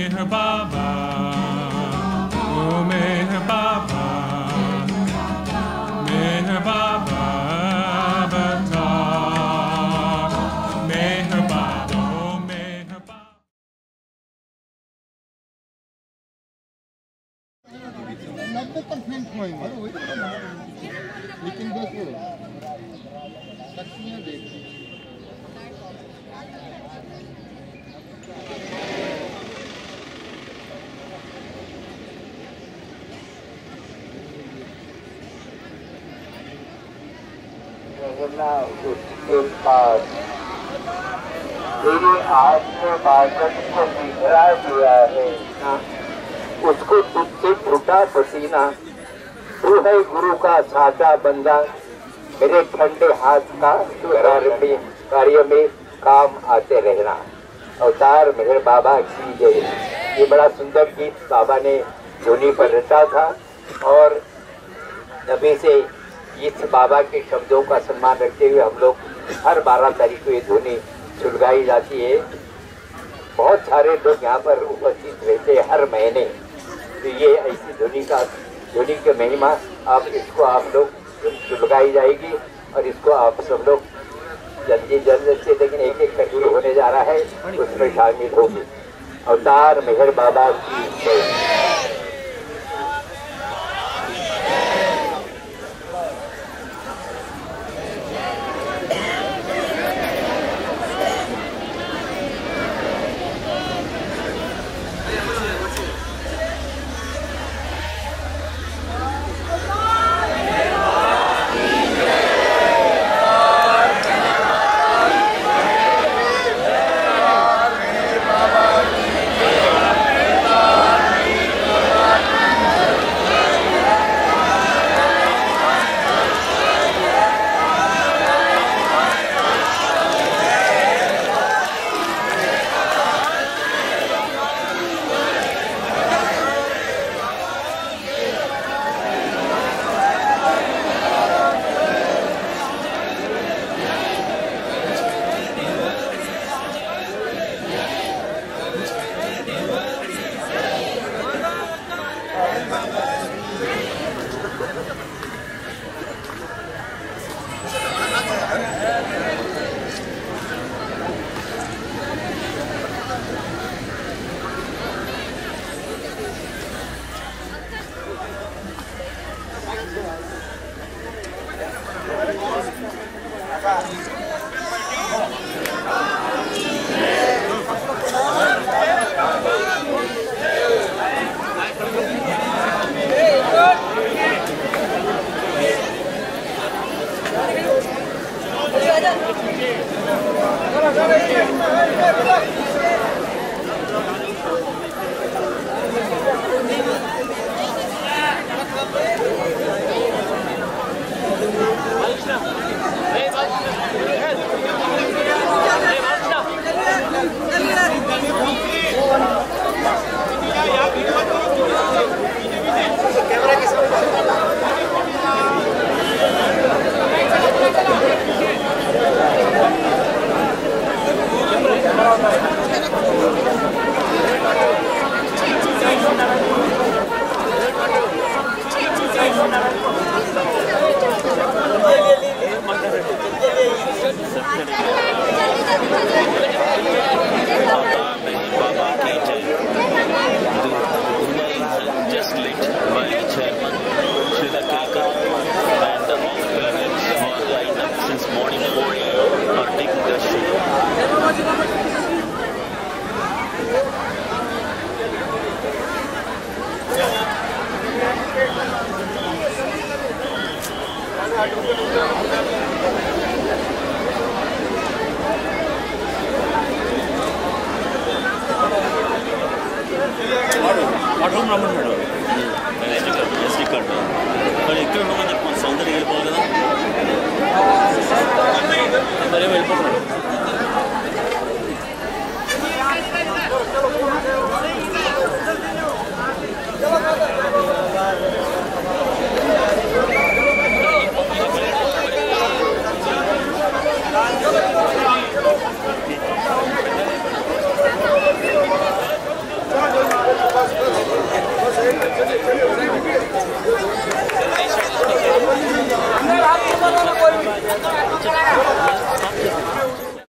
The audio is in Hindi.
मेहर बाबा, ओ मेहर बाबा, मेहर बाबा बता, मेहर बाबा, ओ मेहर बाबा। लेकिन देखो शक्तियाँ देखो उसके पास तेरे आत्मवाचन को बिखरा दिया है ना, उसको तुझसे छूटा पसीना, तू है गुरु का साचा बंदा, मेरे ठंडे हाथ का कार्य में काम आते रहना। अवतार मेहर बाबा की जय। ये बड़ा सुंदर गीत बाबा ने धुनी पर रचा था और तभी से इस बाबा के शब्दों का सम्मान रखते हुए हम लोग हर 12 तारीख को ये धुनी सुलगाई जाती है। बहुत सारे लोग यहाँ पर उपस्थित रहते हैं हर महीने। तो ये ऐसी धुनी की महिमा इसको आप लोग सुलगाई जाएगी और इसको आप सब लोग जल्द से लेकिन एक करके होने जा रहा है, उसमें शामिल होगी। अवतार मेहर बाबा की जय। సౌందర్య వెళ్ళిపోవాలి కదా మరి వెళ్ళిపోతున్నాడు.